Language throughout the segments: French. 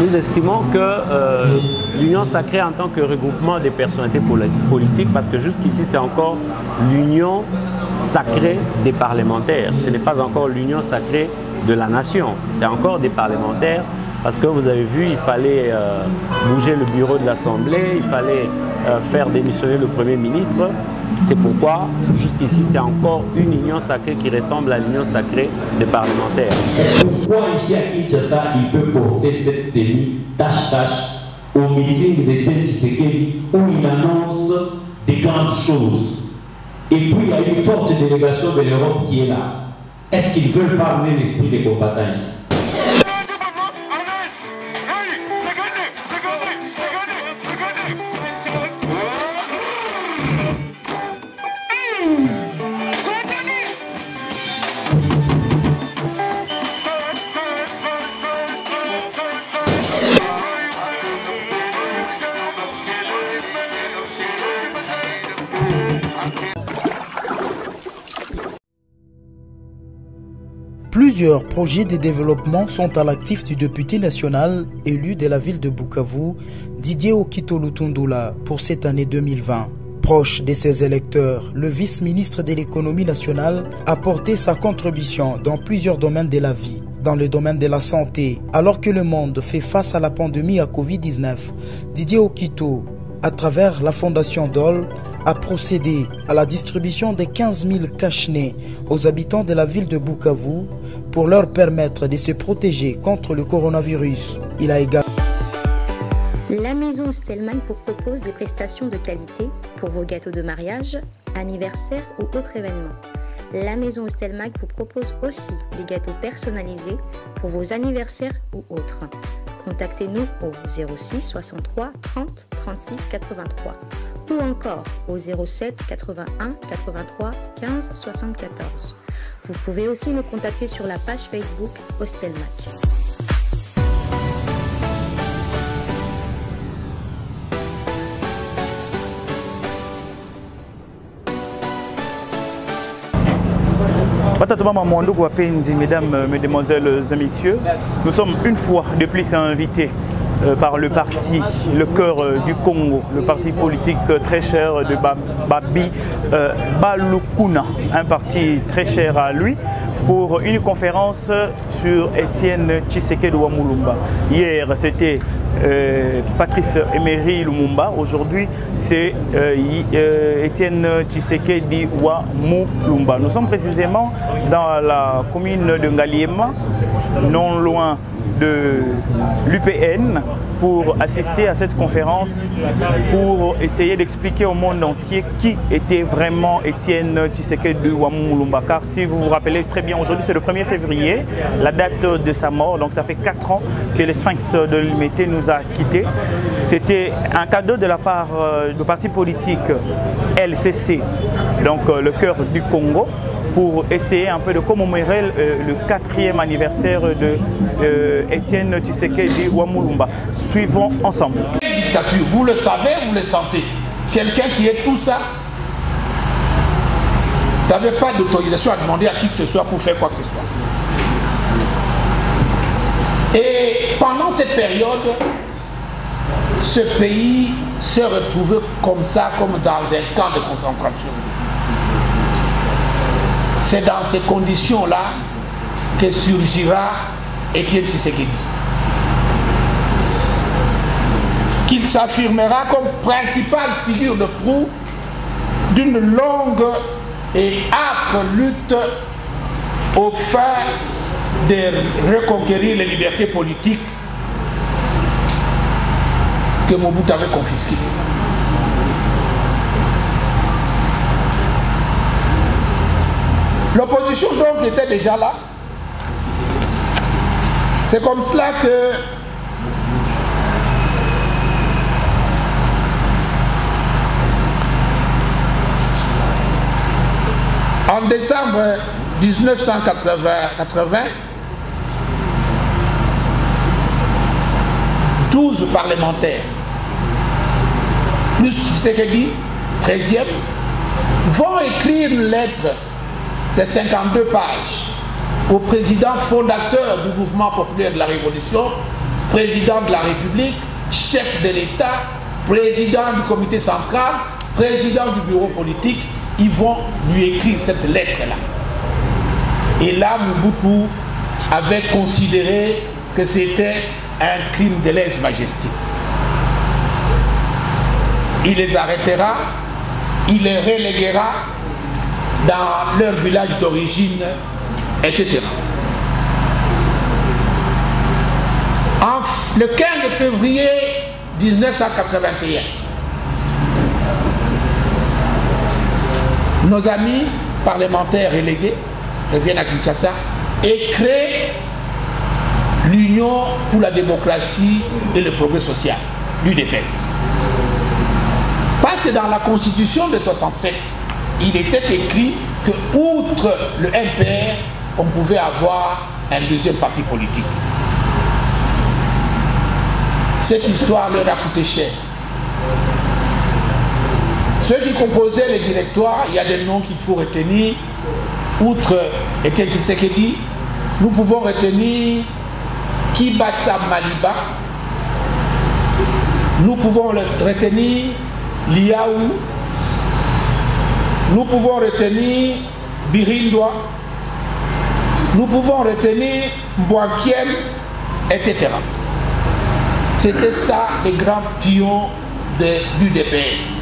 Nous estimons que l'Union sacrée en tant que regroupement des personnalités politiques, parce que jusqu'ici c'est encore l'Union sacrée des parlementaires, ce n'est pas encore l'Union sacrée de la nation, c'est encore des parlementaires, parce que vous avez vu, il fallait bouger le bureau de l'Assemblée, il fallait faire démissionner le Premier ministre. C'est pourquoi, jusqu'ici, c'est encore une union sacrée qui ressemble à l'union sacrée des parlementaires. Pourquoi ici à Kinshasa, il peut porter cette tenue tâche-tâche au meeting de Etienne Tshisekedi où il annonce des grandes choses? Et puis, il y a une forte délégation de l'Europe qui est là. Est-ce qu'ils veulent pas amener l'esprit des combattants ici? Plusieurs projets de développement sont à l'actif du député national élu de la ville de Bukavu, Didier Okito Lutundula, pour cette année 2020. Proche de ses électeurs, le vice-ministre de l'économie nationale a porté sa contribution dans plusieurs domaines de la vie. Dans le domaine de la santé, alors que le monde fait face à la pandémie à Covid-19, Didier Okito, à travers la fondation DOL, a procédé à la distribution de 15 000 cache-nez aux habitants de la ville de Bukavu pour leur permettre de se protéger contre le coronavirus. Il a également... La maison Stelman vous propose des prestations de qualité pour vos gâteaux de mariage, anniversaire ou autres événements. La maison Stelman vous propose aussi des gâteaux personnalisés pour vos anniversaires ou autres. Contactez-nous au 06 63 30 36 83 ou encore au 07 81 83 15 74. Vous pouvez aussi nous contacter sur la page Facebook Hostelmac. Mesdames, Mesdemoiselles et Messieurs, nous sommes une fois de plus invités par le parti Le Cœur du Congo, le parti politique très cher de Babi Balukuna, un parti très cher à lui, pour une conférence sur Etienne Tshisekedi Wamulumba. Hier, c'était Patrice Emery Lumumba. Aujourd'hui, c'est Etienne Tshisekedi Wamulumba. Nous sommes précisément dans la commune de Ngaliema, non loin de l'UPN, pour assister à cette conférence, pour essayer d'expliquer au monde entier qui était vraiment Etienne Tshisekedi Wamulumba. Car si vous vous rappelez très bien, aujourd'hui c'est le 1er février, la date de sa mort, donc ça fait 4 ans que le Sphinx de l'Humanité nous a quittés. C'était un cadeau de la part du parti politique LCC, donc le Cœur du Congo, pour essayer un peu de commémorer le 4e anniversaire de Etienne Tshisekedi Wamulumba. Suivons ensemble. Dictature, vous le savez, vous le sentez. Quelqu'un qui est tout ça, n'avait pas d'autorisation à demander à qui que ce soit pour faire quoi que ce soit. Et pendant cette période, ce pays se retrouvait comme ça, comme dans un camp de concentration. C'est dans ces conditions-là que surgira Etienne Tshisekedi, qu'il s'affirmera comme principale figure de proue d'une longue et âpre lutte au fin de reconquérir les libertés politiques que Mobutu avait confisquées. L'opposition donc était déjà là. C'est comme cela que en décembre 1980, 12 parlementaires, plus Tshisekedi, 13e, vont écrire une lettre de 52 pages au président fondateur du mouvement populaire de la Révolution, président de la République, chef de l'État, président du comité central, président du bureau politique, ils vont lui écrire cette lettre-là. Et là, Mobutu avait considéré que c'était un crime de lèse-majesté. Il les arrêtera, il les reléguera dans leur village d'origine, etc. Le 15 février 1981, nos amis parlementaires relégués reviennent à Kinshasa et créent l'Union pour la démocratie et le progrès social, l'UDPS. Parce que dans la Constitution de 67, il était écrit que, outre le MPR, on pouvait avoir un deuxième parti politique. Cette histoire leur a coûté cher. Ceux qui composaient les directoires, il y a des noms qu'il faut retenir. Outre Etienne Tshisekedi, nous pouvons retenir Kibasa Maliba, nous pouvons retenir Liaou, nous pouvons retenir Birindwa, nous pouvons retenir Mbouakien, etc. C'était ça les grands pions de l'UDPS.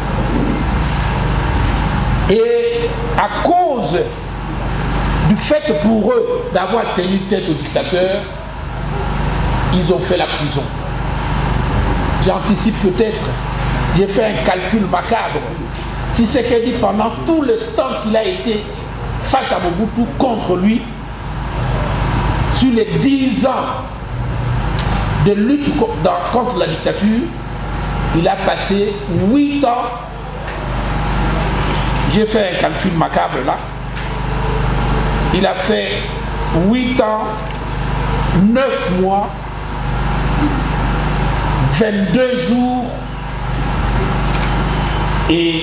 Et à cause du fait pour eux d'avoir tenu tête au dictateur, ils ont fait la prison. J'anticipe peut-être, j'ai fait un calcul macabre. Tshisekedi, pendant tout le temps qu'il a été face à Mobutu contre lui, sur les 10 ans de lutte contre la dictature, il a passé 8 ans. J'ai fait un calcul macabre là. Il a fait 8 ans, 9 mois, 22 jours et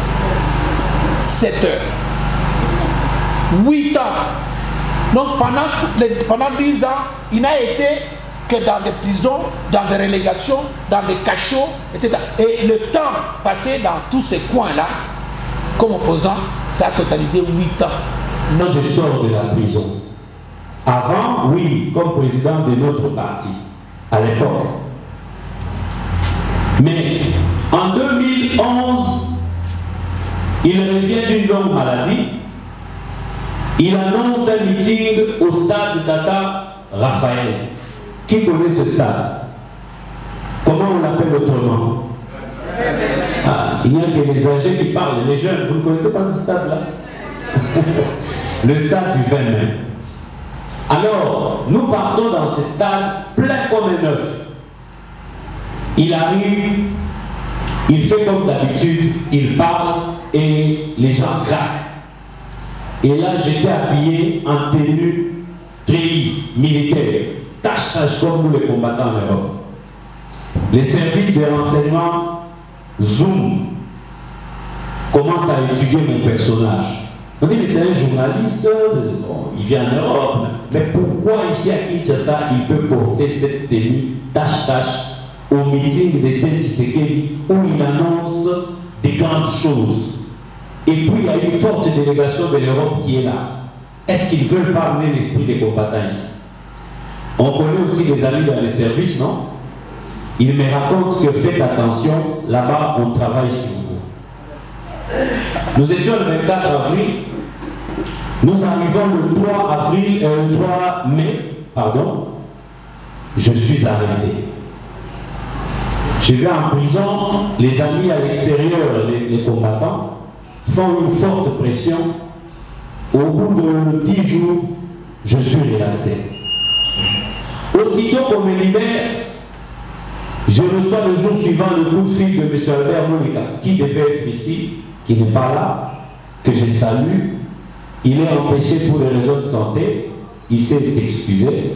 7 heures. 8 ans. Donc pendant 10 ans, il n'a été que dans des prisons, dans des relégations, dans des cachots, etc. Et le temps passé dans tous ces coins-là, comme opposant, ça a totalisé 8 ans. Moi, je sors de la prison. Avant, oui, comme président de notre parti, à l'époque. Mais en 2011, il revient d'une longue maladie. Il annonce un meeting au stade Tata Raphaël. Qui connaît ce stade? Comment on l'appelle autrement? Ah, il n'y a que les âgés qui parlent, les jeunes. Vous ne connaissez pas ce stade-là? Le stade du 20 mai. Alors, nous partons dans ce stade plein comme un œuf. Il arrive, il fait comme d'habitude, il parle et les gens craquent. Et là, j'étais habillé en tenue treillis, militaire, tâche comme nous les combattants en Europe. Les services de renseignement Zoom commencent à étudier mon personnage. On dit, mais c'est un journaliste, bon, il vient en Europe, mais pourquoi ici à Kinshasa il peut porter cette tenue tâche au meeting d'Etienne Tshisekedi où il annonce des grandes choses? Et puis il y a une forte délégation de l'Europe qui est là. Est-ce qu'ils ne veulent pas amener l'esprit des combattants ici? On connaît aussi des amis dans les services, non? Ils me racontent que faites attention, là-bas on travaille sur vous. Nous étions le 24 avril, nous arrivons le 3 mai, je suis arrêté. Je vais en prison, les amis à l'extérieur, les combattants, font une forte pression. Au bout de 10 jours, je suis relaxé. Aussitôt qu'on me libère, je reçois le jour suivant le coup de fil de M. Albert Monika, qui devait être ici, qui n'est pas là, que je salue. Il est empêché pour des raisons de santé, il s'est excusé.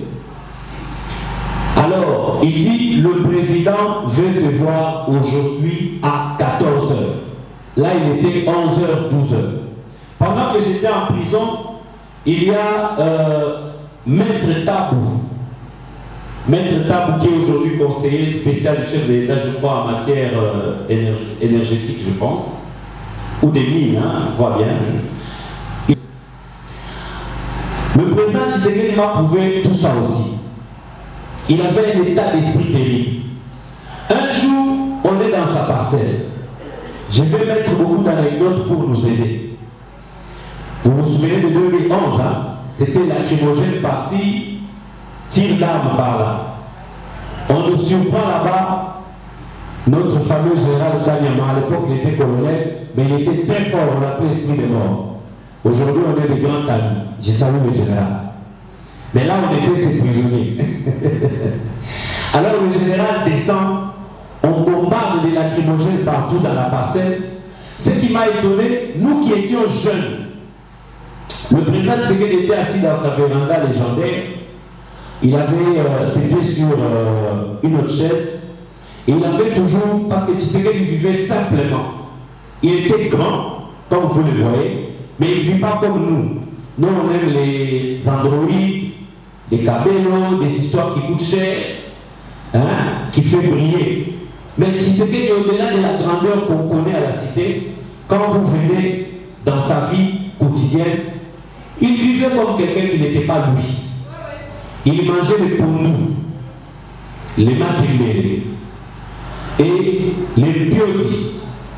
Alors, il dit, le président veut te voir aujourd'hui à 14 h. Là, il était 11 h, 12 h. Pendant que j'étais en prison, il y a Maître Tabou, Maître Tabou, qui est aujourd'hui conseiller spécial du chef de l'État, je crois, en matière énergétique, je pense, ou des mines, hein, je crois bien. Le président Tshisekedi m'a prouvé tout ça aussi. Il avait un état d'esprit terrible. Un jour, on est dans sa parcelle. Je vais mettre beaucoup d'anecdotes pour nous aider. Vous vous souvenez de 2011, hein? C'était lacrymogène par-ci, tir d'armes par-là. On nous surprend là-bas, notre fameux général Kanyama, à l'époque il était colonel, mais il était très fort, on l'appelait esprit de mort. Aujourd'hui on est des grands amis, je salue le général. Mais là on était ses prisonniers. Alors le général descend, on bombarde des lacrymogènes partout dans la parcelle. Ce qui m'a étonné, nous qui étions jeunes, le président Tshisekedi était assis dans sa véranda légendaire, il avait ses pieds sur une autre chaise, et il avait toujours, parce que Tshisekedi vivait simplement. Il était grand, comme vous le voyez, mais il ne vit pas comme nous. Nous on aime les androïdes, les cabellos, des histoires qui coûtent cher, hein, qui fait briller. Mais Tshisekedi, au-delà de la grandeur qu'on connaît à la cité, quand vous venez dans sa vie quotidienne, il vivait comme quelqu'un qui n'était pas lui. Il mangeait les pounous, les matembele, et les piodi,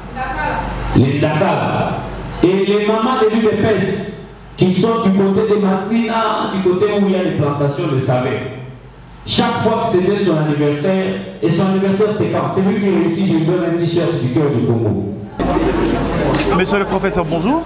les dakala, et les mamans de l'huile d'épaisse, qui sont du côté de Massina, du côté où il y a les plantations de savais. Chaque fois que c'était son anniversaire, et son anniversaire c'est quand c'est lui qui réussit, je lui donne un t-shirt du cœur du Congo. Monsieur le professeur, bonjour.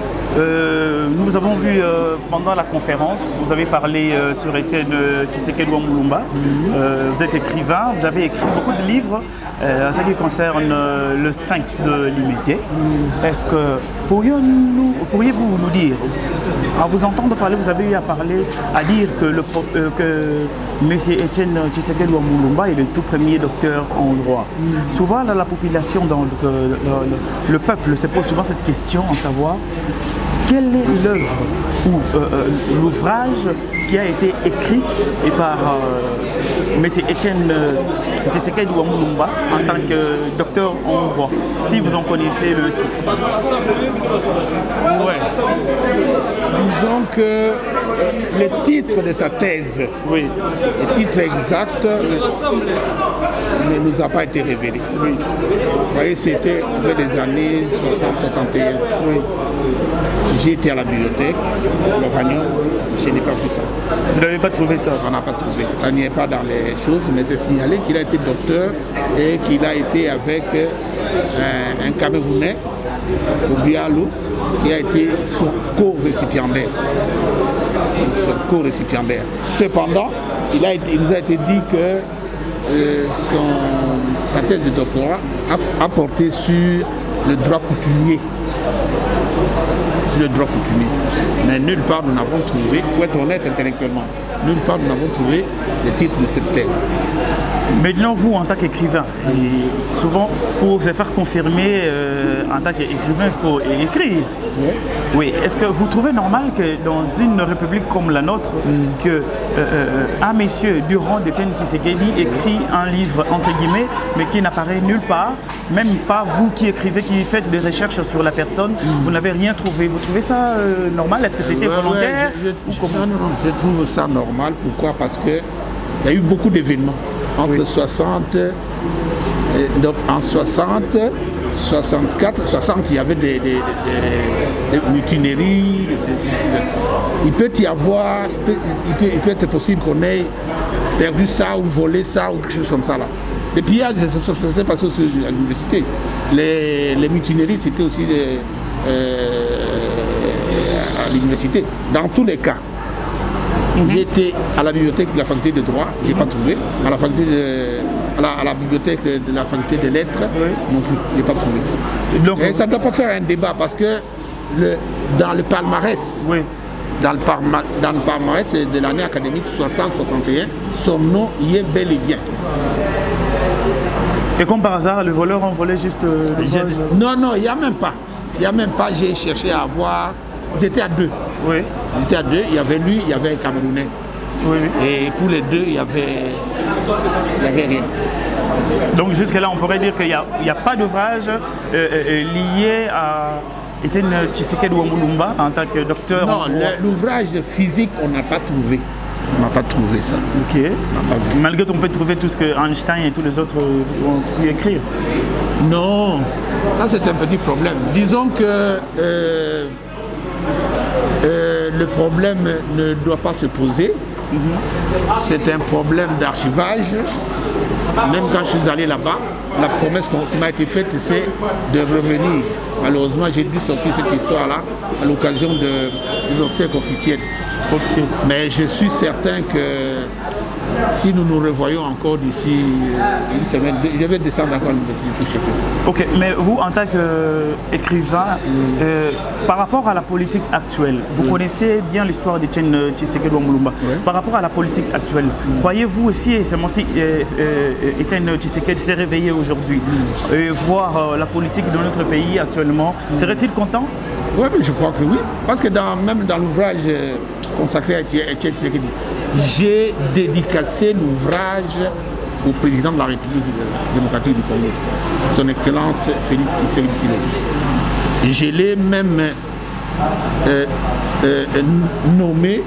Nous vous avons vu pendant la conférence, vous avez parlé sur Étienne Tshisekedi Mulumba. Vous êtes écrivain, vous avez écrit beaucoup de livres en ce qui concerne le sphinx de Limité. Est-ce que pourriez-vous nous dire, à vous entendre parler, vous avez eu à dire que M. Étienne Tshisekedi Mulumba est le tout premier docteur en droit. Souvent, la population, le peuple se pose souvent cette question, en savoir quelle est l'œuvre ou l'ouvrage qui a été écrit et par M. Étienne Tshisekedi Mulumba en tant que docteur en droit, si vous en connaissez le titre. Ouais. Disons que le titre de sa thèse, oui, le titre exact ne nous a pas été révélé. Oui. Vous voyez, c'était vers les années 60-61. Oui. J'ai été à la bibliothèque, le Vagnon, je n'ai pas vu ça. Vous n'avez pas trouvé ça? On n'a pas trouvé. Ça n'y est pas dans les choses, mais c'est signalé qu'il a été docteur et qu'il a été avec un Camerounais, Obialou, qui a été son co-récipiendaire. Cependant, il nous a été dit que sa thèse de doctorat a porté sur le droit coutumier. Mais nulle part nous n'avons trouvé, il faut être honnête intellectuellement, nulle part nous n'avons trouvé le titre de cette thèse. Maintenant, vous, en tant qu'écrivain, souvent, pour se faire confirmer en tant qu'écrivain, il faut écrire. Oui. Oui. Est-ce que vous trouvez normal que dans une république comme la nôtre, un monsieur Durand d'Étienne Tshisekedi écrit un livre, entre guillemets, mais qui n'apparaît nulle part, même pas vous qui écrivez, qui faites des recherches sur la personne, vous n'avez rien trouvé. Vous trouvez ça normal? Est-ce que c'était volontaire? Non, je trouve ça normal. Pourquoi? Parce qu'il y a eu beaucoup d'événements. Entre 60, donc en 60, 64, 60, il y avait des mutineries. Il peut y avoir, il peut être possible qu'on ait perdu ça ou volé ça ou quelque chose comme ça là. Les pillages, ça s'est passé aussi à l'université. Les mutineries, c'était aussi à l'université. Dans tous les cas. J'étais à la bibliothèque de la faculté de droit, je n'ai pas trouvé. À la bibliothèque de la faculté des lettres, non plus, je n'ai pas trouvé. Donc, et ça ne doit pas faire un débat parce que dans le palmarès, dans le palmarès de l'année académique 60-61, son nom y est bel et bien. Et comme par hasard, le voleur en volait juste Non, il n'y a même pas. Il n'y a même pas, j'ai cherché à voir. Ils étaient à deux. Oui. Ils étaient à deux, il y avait lui, il y avait un Camerounais. Oui. Et pour les deux, il n'y avait rien. Donc jusque-là, on pourrait dire qu'il n'y a pas d'ouvrage lié à Etienne Tshisekedi Wambulumba en tant que docteur. Non, l'ouvrage physique, on n'a pas trouvé. On n'a pas trouvé ça. Ok. Malgré qu'on peut trouver tout ce que Einstein et tous les autres ont pu écrire. Non, ça c'est un petit problème. Disons que le problème ne doit pas se poser. C'est un problème d'archivage. Même quand je suis allé là-bas, la promesse qui m'a été faite, c'est de revenir. Malheureusement, j'ai dû sortir cette histoire-là à l'occasion des obsèques officielles. Okay. Mais je suis certain que si nous nous revoyons encore d'ici une semaine, je vais descendre encore à l'université pour chercher ça. Ok, mais vous, en tant qu'écrivain, par rapport à la politique actuelle, vous connaissez bien l'histoire d'Etienne Tshisekedi Wambulumba. Par rapport à la politique actuelle, croyez-vous aussi, et c'est moi aussi, Etienne Tshisekedi s'est réveillé aujourd'hui, et voir la politique de notre pays actuellement, serait-il content? Oui, mais je crois que oui. Parce que même dans l'ouvrage consacré à Etienne Tshisekedi, j'ai dédicacé l'ouvrage au président de la République démocratique du Congo, son Excellence Félix Tshisekedi. Et je l'ai même nommé,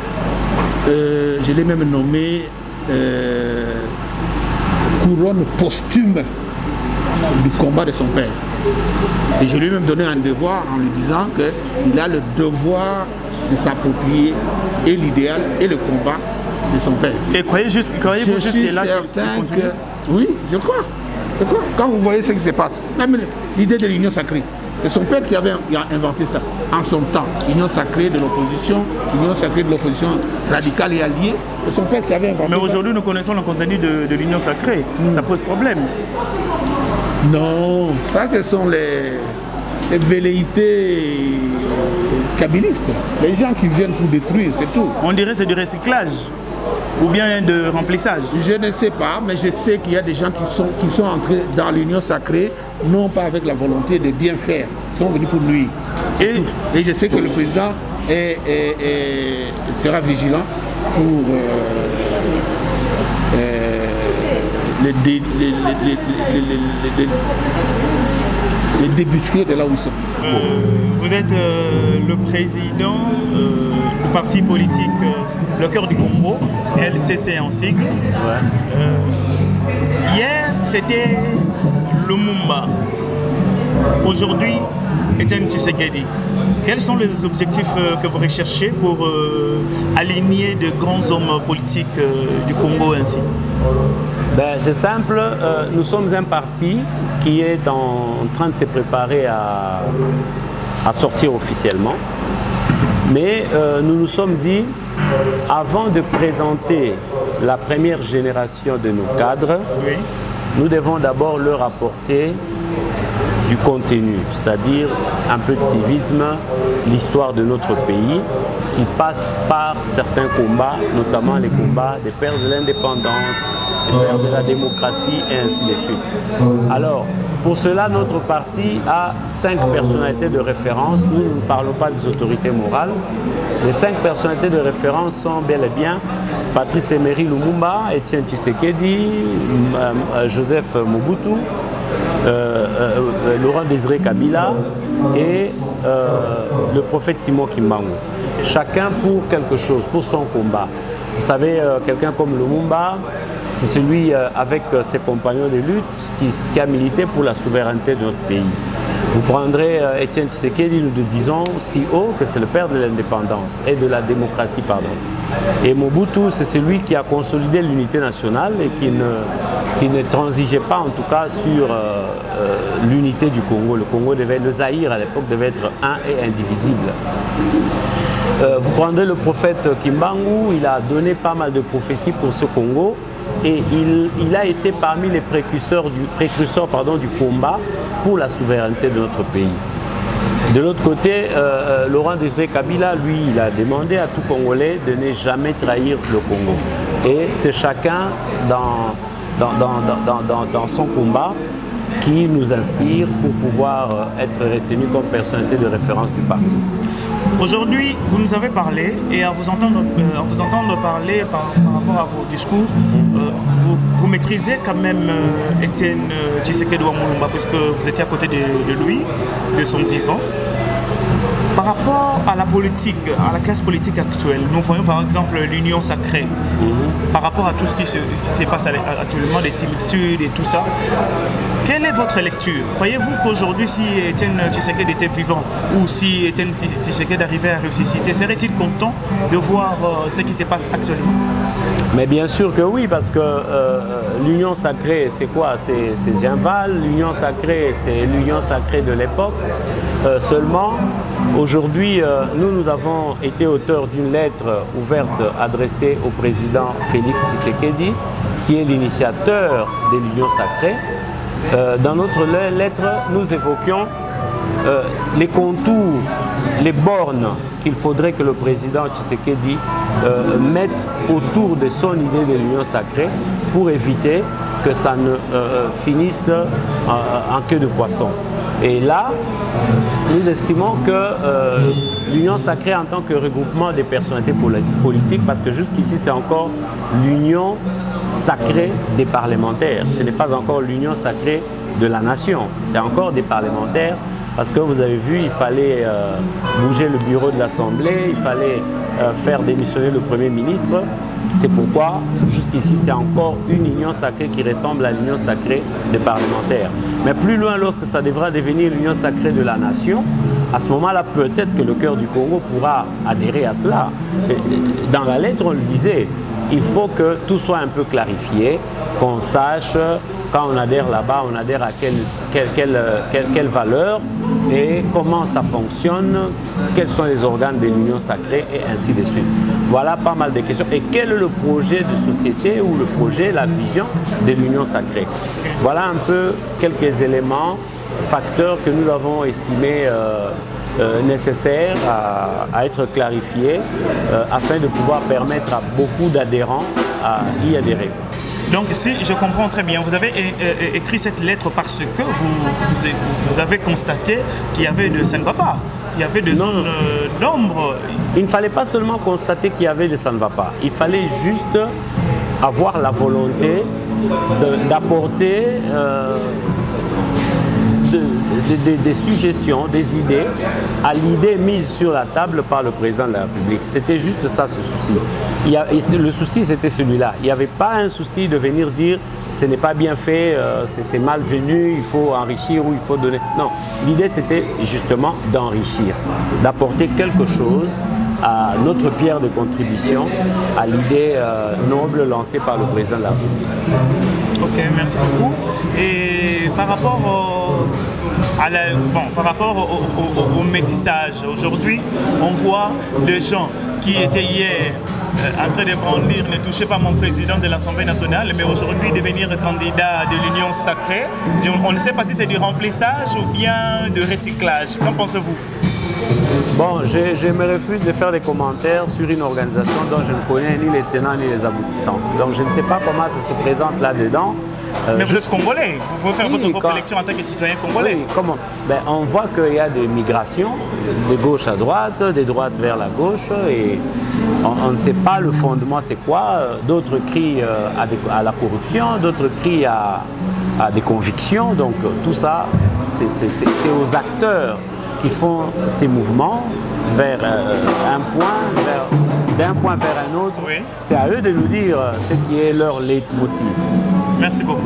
couronne posthume du combat de son père. Et je lui ai même donné un devoir en lui disant qu'il a le devoir de s'approprier et l'idéal et le combat de son père. Et croyez-vous juste qu'il est là certain que... Oui, je crois. Quand vous voyez ce qui se passe, même l'idée de l'union sacrée, c'est son père qui avait inventé ça en son temps. L'union sacrée de l'opposition, l'union sacrée de l'opposition radicale et alliée, c'est son père qui avait inventé ça. Mais aujourd'hui, nous connaissons le contenu de l'union sacrée. Ça pose problème. Non, ça ce sont les velléités kabylistes. Les gens qui viennent pour détruire, c'est tout. On dirait que c'est du recyclage ou bien de remplissage. Je ne sais pas, mais je sais qu'il y a des gens qui sont entrés dans l'union sacrée, non pas avec la volonté de bien faire, ils sont venus pour nuire. Et je sais que le président sera vigilant pour les débusquer de là où ils sont. Vous êtes le président du parti politique Le Cœur du Congo, LCC en sigle. Hier, c'était Lumumba. Aujourd'hui, Etienne Tshisekedi. Quels sont les objectifs que vous recherchez pour aligner de grands hommes politiques du Congo ainsi? C'est simple, nous sommes un parti qui est en train de se préparer à sortir officiellement. Mais nous nous sommes dit, avant de présenter la première génération de nos cadres, nous devons d'abord leur apporter du contenu, c'est-à-dire un peu de civisme, l'histoire de notre pays, qui passe par certains combats, notamment les combats des pères de l'indépendance, des pères de la démocratie et ainsi de suite. Alors, pour cela, notre parti a 5 personnalités de référence. Nous ne parlons pas des autorités morales. Les 5 personnalités de référence sont bel et bien Patrice Emery Lumumba, Etienne Tshisekedi, Joseph Mobutu, Laurent Désiré Kabila et le prophète Simon Kimbangu. Chacun pour quelque chose, pour son combat. Vous savez, quelqu'un comme Lumumba, c'est celui avec ses compagnons de lutte qui a milité pour la souveraineté de notre pays. Vous prendrez Etienne Tshisekedi, nous disons si haut que c'est le père de l'indépendance et de la démocratie, pardon. Et Mobutu, c'est celui qui a consolidé l'unité nationale et qui ne transigeait pas en tout cas sur l'unité du Congo. Le Zaïre à l'époque devait être un et indivisible. Vous prendrez le prophète Kimbangu, il a donné pas mal de prophéties pour ce Congo et il a été parmi les précurseurs du combat pour la souveraineté de notre pays. De l'autre côté, Laurent Désiré Kabila, lui, il a demandé à tout Congolais de ne jamais trahir le Congo. Et c'est chacun dans son combat qui nous inspire pour pouvoir être retenu comme personnalité de référence du parti. Aujourd'hui, vous nous avez parlé et à vous entendre parler par rapport à vos discours, vous maîtrisez quand même Étienne Tshisekedi Wamulumba puisque vous étiez à côté de lui, de son vivant. Par rapport à la politique, à la classe politique actuelle, nous voyons par exemple l'union sacrée. Par rapport à tout ce qui se passe actuellement, des timiditudes et tout ça, quelle est votre lecture? Croyez-vous qu'aujourd'hui, si Étienne Tshisekedi était vivant ou si Étienne Tshisekedi arrivait à ressusciter, serait-il content de voir ce qui se passe actuellement? Mais bien sûr que oui, parce que l'union sacrée, c'est quoi? C'est Ginval, l'union sacrée, c'est l'union sacrée de l'époque. Seulement, aujourd'hui, nous avons été auteurs d'une lettre ouverte adressée au président Félix Tshisekedi, qui est l'initiateur de l'union sacrée. Dans notre lettre, nous évoquions les contours, les bornes qu'il faudrait que le président Tshisekedi mette autour de son idée de l'union sacrée pour éviter que ça ne finisse en queue de poisson. Et là, nous estimons que l'union sacrée en tant que regroupement des personnalités politiques, parce que jusqu'ici c'est encore l'union sacrée des parlementaires, ce n'est pas encore l'union sacrée de la nation, c'est encore des parlementaires, parce que vous avez vu, il fallait bouger le bureau de l'Assemblée, il fallait faire démissionner le Premier ministre. C'est pourquoi, jusqu'ici, c'est encore une union sacrée qui ressemble à l'union sacrée des parlementaires. Mais plus loin, lorsque ça devra devenir l'union sacrée de la nation, à ce moment-là, peut-être que le cœur du Congo pourra adhérer à cela. Dans la lettre, on le disait, il faut que tout soit un peu clarifié, qu'on sache quand on adhère là-bas, on adhère à quelle valeur et comment ça fonctionne, quels sont les organes de l'union sacrée et ainsi de suite. Voilà pas mal de questions. Et quel est le projet de société ou le projet, la vision de l'union sacrée? Voilà un peu quelques éléments, facteurs que nous avons estimés nécessaires à être clarifiés afin de pouvoir permettre à beaucoup d'adhérents à y adhérer. Donc si je comprends très bien, vous avez écrit cette lettre parce que vous avez constaté qu'il y avait de ça ne va pas, qu'il y avait des zones d'ombre. Il ne fallait pas seulement constater qu'il y avait de ça ne va pas, il fallait juste avoir la volonté d'apporter des suggestions, des idées à l'idée mise sur la table par le président de la République. C'était juste ça, ce souci. Le souci, c'était celui-là. Il n'y avait pas un souci de venir dire ce n'est pas bien fait, c'est malvenu, il faut enrichir ou il faut donner. Non, l'idée, c'était justement d'enrichir, d'apporter quelque chose à notre pierre de contribution à l'idée noble lancée par le président de la République. Ok, merci beaucoup. Et par rapport au métissage, aujourd'hui, on voit des gens qui étaient hier en train de brandir, ne touchez pas mon président de l'Assemblée nationale, mais aujourd'hui devenir candidat de l'Union sacrée. On ne sait pas si c'est du remplissage ou bien de recyclage. Qu'en pensez-vous? Bon, je me refuse de faire des commentaires sur une organisation dont je ne connais ni les tenants ni les aboutissants. Donc je ne sais pas comment ça se présente là-dedans. Mais vous êtes congolais, vous pouvez faire votre propre lecture en tant que citoyen congolais. Oui, comment? Ben, on voit qu'il y a des migrations de gauche à droite, de droite vers la gauche, et on ne sait pas le fondement c'est quoi. D'autres crient à la corruption, d'autres crient à des convictions. Donc tout ça, c'est aux acteurs qui font ces mouvements vers d'un point vers un autre. Oui. C'est à eux de nous dire ce qui est leur leitmotiv. Merci beaucoup.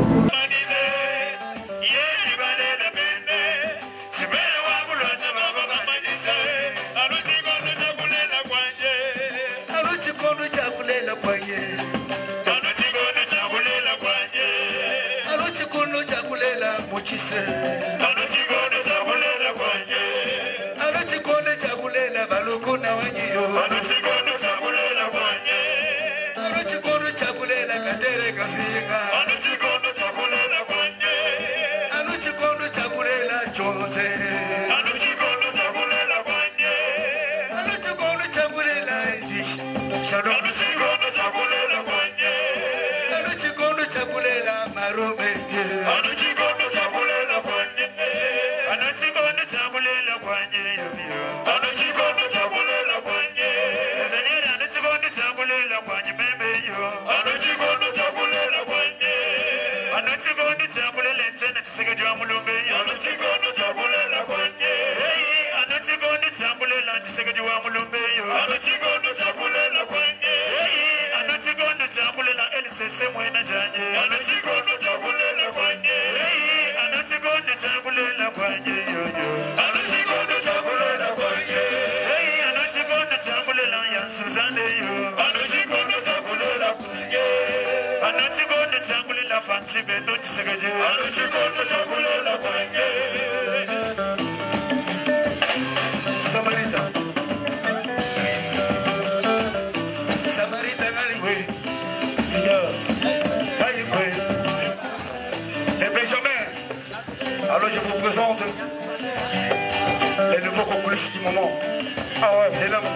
Alors je vous présente les nouveaux conclusions du moment. Ah ouais. Les noms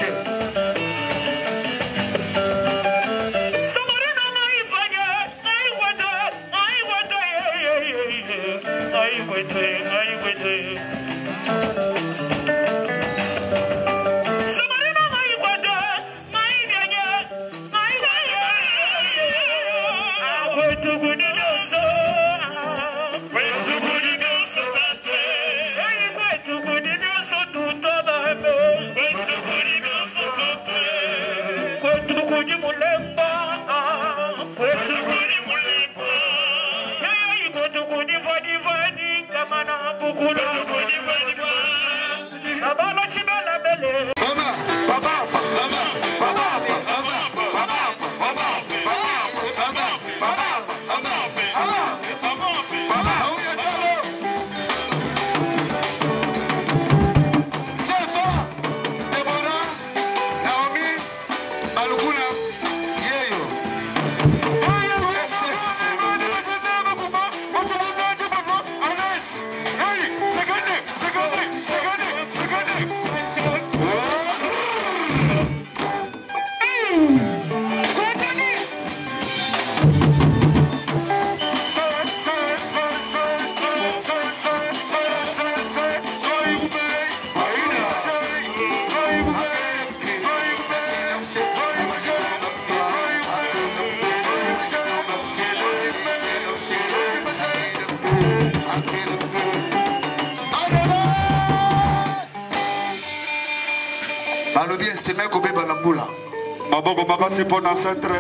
Maboko makasi pour na centre.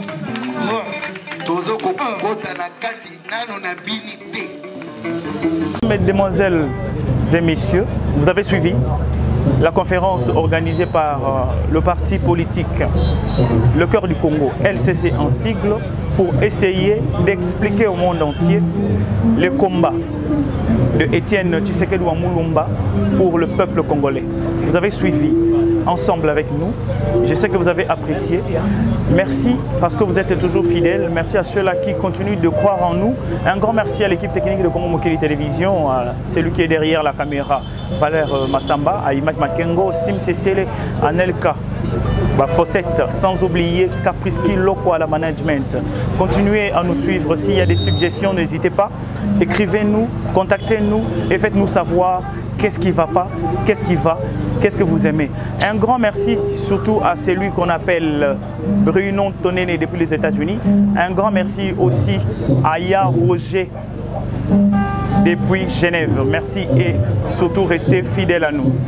Tozo kokota na kati nano na binité. Mesdemoiselles et messieurs, vous avez suivi la conférence organisée par le parti politique Le Cœur du Congo, LCC en sigle, pour essayer d'expliquer au monde entier les combats de Étienne Tshisekedi Mulumba pour le peuple congolais. Vous avez suivi ensemble avec nous. Je sais que vous avez apprécié. Merci parce que vous êtes toujours fidèles. Merci à ceux-là qui continuent de croire en nous. Un grand merci à l'équipe technique de Congo Mokili Télévision, à celui qui est derrière la caméra, Valère Massamba, à Imak Makengo, Sim Cecile, Anelka Fossette, sans oublier Capriski Loko à la management. Continuez à nous suivre. S'il y a des suggestions, n'hésitez pas. Écrivez-nous, contactez-nous et faites-nous savoir qu'est-ce qui ne va pas, qu'est-ce qui va, qu'est-ce que vous aimez. Un grand merci surtout à celui qu'on appelle Bruno Tonene depuis les États-Unis. Un grand merci aussi à Ya Roger depuis Genève. Merci et surtout restez fidèles à nous.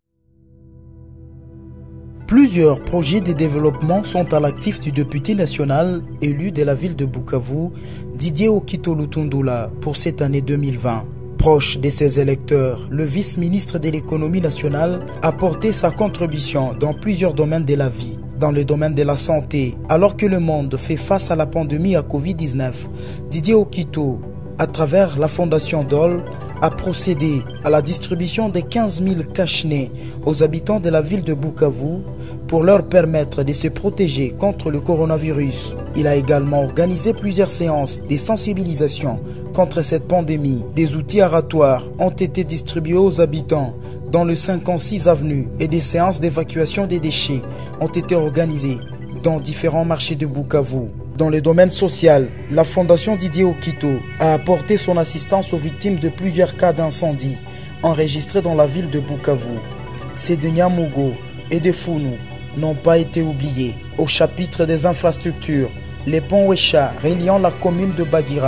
Plusieurs projets de développement sont à l'actif du député national élu de la ville de Bukavu, Didier Okito Lutundula, pour cette année 2020. Proche de ses électeurs, le vice-ministre de l'économie nationale a porté sa contribution dans plusieurs domaines de la vie. Dans le domaine de la santé, alors que le monde fait face à la pandémie à Covid-19, Didier Okito, à travers la fondation DOL, a procédé à la distribution de 15 000 cache-nez aux habitants de la ville de Bukavu pour leur permettre de se protéger contre le coronavirus. Il a également organisé plusieurs séances de sensibilisation contre cette pandémie. Des outils aratoires ont été distribués aux habitants dans le 56 avenue et des séances d'évacuation des déchets ont été organisées dans différents marchés de Bukavu. Dans le domaine social, la fondation Didier Okito a apporté son assistance aux victimes de plusieurs cas d'incendie enregistrés dans la ville de Bukavu. Ces de Nyamugo et de Founou n'ont pas été oubliés. Au chapitre des infrastructures, les ponts Wesha reliant la commune de Bagira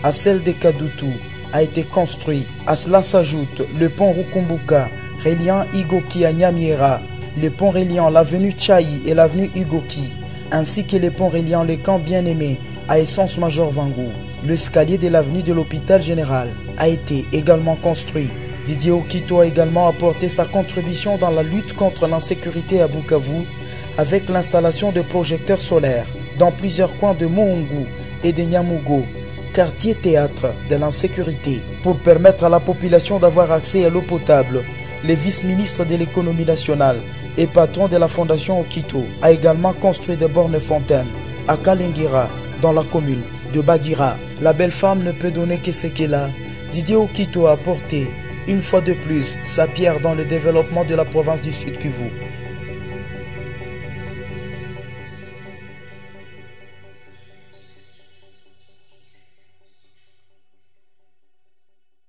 à celle de Kadutu a été construit. À cela s'ajoute le pont Rukumbuka reliant Igoki à Nyamiera, le pont reliant l'avenue Tchaï et l'avenue Igoki, ainsi que le pont reliant le camp Bien-Aimé à Essence Major Vangou. L'escalier de l'avenue de l'hôpital général a été également construit. Didier Okito a également apporté sa contribution dans la lutte contre l'insécurité à Bukavu avec l'installation de projecteurs solaires dans plusieurs coins de Moungu et de Nyamugo, quartier théâtre de l'insécurité, pour permettre à la population d'avoir accès à l'eau potable. Le vice-ministre de l'économie nationale et patron de la fondation Okito a également construit des bornes fontaines à Kalingira, dans la commune de Bagira. La belle femme ne peut donner que ce qu'elle a. Didier Okito a apporté une fois de plus sa pierre dans le développement de la province du Sud Kivu.